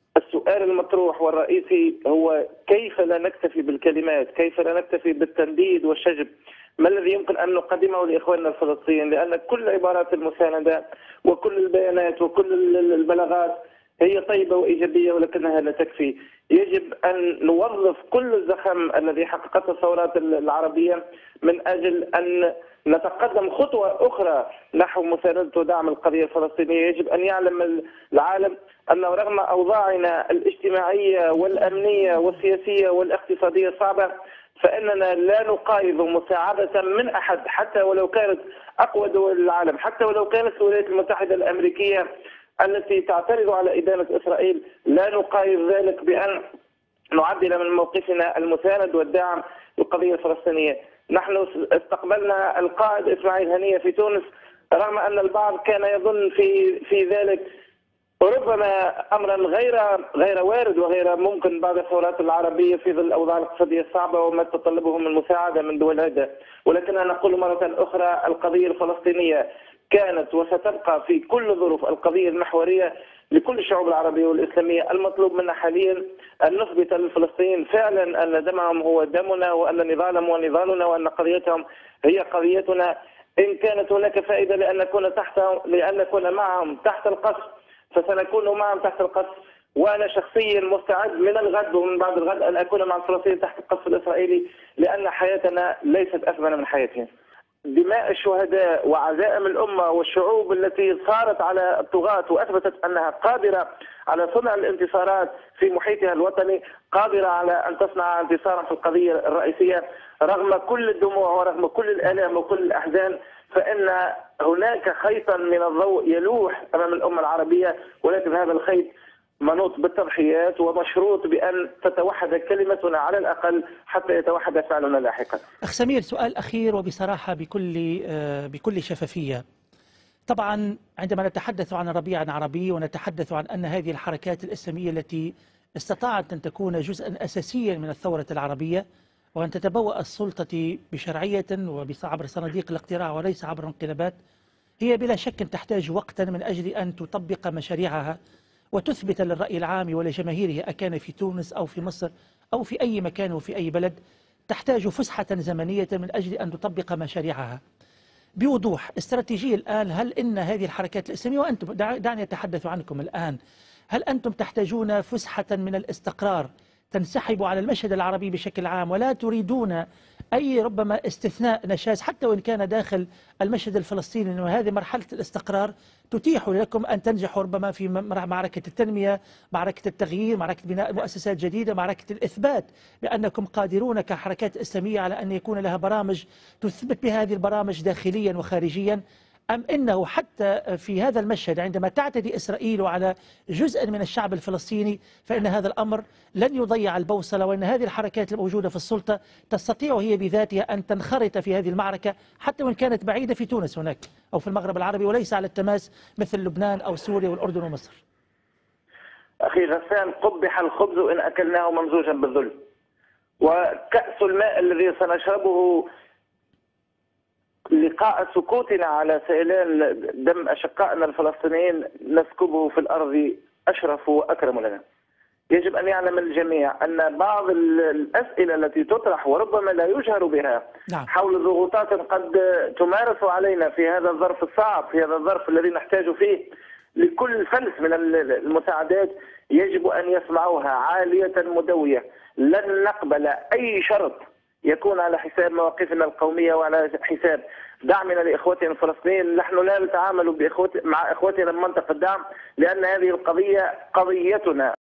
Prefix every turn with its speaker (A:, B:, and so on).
A: السؤال المطروح والرئيسي هو كيف لا نكتفي بالكلمات، كيف لا نكتفي بالتنديد والشجب، ما الذي يمكن أن نقدمه لإخواننا الفلسطينيين؟ لأن كل عبارات المساندة وكل البيانات وكل البلاغات هي طيبة وإيجابية ولكنها لا تكفي. يجب أن نوظف كل الزخم الذي حققته الثورات العربية من أجل أن نتقدم خطوة أخرى نحو مساندة ودعم القضية الفلسطينية. يجب أن يعلم العالم أنه رغم أوضاعنا الاجتماعية والأمنية والسياسية والاقتصادية الصعبة، فإننا لا نقايض مساعدة من أحد، حتى ولو كانت أقوى دول العالم، حتى ولو كانت الولايات المتحدة الأمريكية التي تعترض على إدانة إسرائيل. لا نقايض ذلك بأن نعدل من موقفنا المساند والدعم للقضية الفلسطينية. نحن استقبلنا القائد إسماعيل هنية في تونس، رغم أن البعض كان يظن في ذلك ربما امرا غير وارد وغير ممكن بعد الثورات العربيه في ظل الاوضاع الاقتصاديه الصعبه وما تتطلبه من مساعده من دول عده، ولكن نقول مره اخرى القضيه الفلسطينيه كانت وستبقى في كل ظروف القضيه المحوريه لكل الشعوب العربيه والاسلاميه. المطلوب منا حاليا ان نثبت للفلسطينيين فعلا ان دمهم هو دمنا، وان نضالهم هو نضالنا، وان قضيتهم هي قضيتنا. ان كانت هناك فائده لان نكون معهم تحت القصف فسنكون معهم تحت القصف، وانا شخصيا مستعد من الغد ومن بعد الغد ان اكون مع الفلسطينيين تحت القصف الاسرائيلي، لان حياتنا ليست اثمن من حياتهم. دماء الشهداء وعزائم الامه والشعوب التي صارت على الطغاة واثبتت انها قادره على صنع الانتصارات في محيطها الوطني، قادره على ان تصنع انتصارا في القضيه الرئيسيه رغم كل الدموع ورغم كل الالام وكل الاحزان. فإن هناك خيطا من الضوء يلوح أمام الأمة العربية، ولكن هذا الخيط منوط بالتضحيات ومشروط بأن تتوحد كلمتنا على الأقل حتى يتوحد فعلنا لاحقا.
B: أخ سمير، سؤال أخير وبصراحة بكل شفافية. طبعا عندما نتحدث عن ربيع عربي ونتحدث عن أن هذه الحركات الإسلامية التي استطاعت أن تكون جزءا أساسيا من الثورة العربية وأن تتبوأ السلطة بشرعية وعبر صناديق الاقتراع وليس عبر انقلابات، هي بلا شك تحتاج وقتا من أجل أن تطبق مشاريعها وتثبت للرأي العام ولجماهيره، أكان في تونس أو في مصر أو في أي مكان وفي أي بلد، تحتاج فسحة زمنية من أجل أن تطبق مشاريعها بوضوح. استراتيجية الآن، هل إن هذه الحركات الإسلامية وأنتم دعني أتحدث عنكم الآن، هل أنتم تحتاجون فسحة من الاستقرار تنسحبوا على المشهد العربي بشكل عام ولا تريدون أي ربما استثناء نشاز حتى وإن كان داخل المشهد الفلسطيني، أنه هذه مرحلة الاستقرار تتيح لكم أن تنجحوا ربما في معركة التنمية، معركة التغيير، معركة بناء مؤسسات جديدة، معركة الإثبات بأنكم قادرون كحركات إسلامية على أن يكون لها برامج تثبت بها هذه البرامج داخليا وخارجيا؟ أم إنه حتى في هذا المشهد عندما تعتدي إسرائيل على جزء من الشعب الفلسطيني فإن هذا الأمر لن يضيع البوصلة، وأن هذه الحركات الموجودة في السلطة تستطيع هي بذاتها أن تنخرط في هذه المعركة حتى وإن كانت بعيدة في تونس هناك أو في المغرب العربي وليس على التماس مثل لبنان أو سوريا والأردن ومصر.
A: أخي غسان، قبح الخبز إن أكلناه ممزوجا بالذل، وكأس الماء الذي سنشربه لقاء سكوتنا على سيلان دم أشقائنا الفلسطينيين نسكبه في الأرض أشرف وأكرم لنا. يجب أن يعلم الجميع أن بعض الأسئلة التي تطرح وربما لا يجهر بها حول ضغوطات قد تمارس علينا في هذا الظرف الصعب، في هذا الظرف الذي نحتاج فيه لكل فلس من المساعدات، يجب أن يسمعوها عالية مدوية. لن نقبل أي شرط يكون على حساب مواقفنا القومية وعلى حساب دعمنا لإخوتنا الفلسطينيين. نحن لا نتعامل مع إخوتنا من منطقة الدعم، لأن هذه القضية قضيتنا.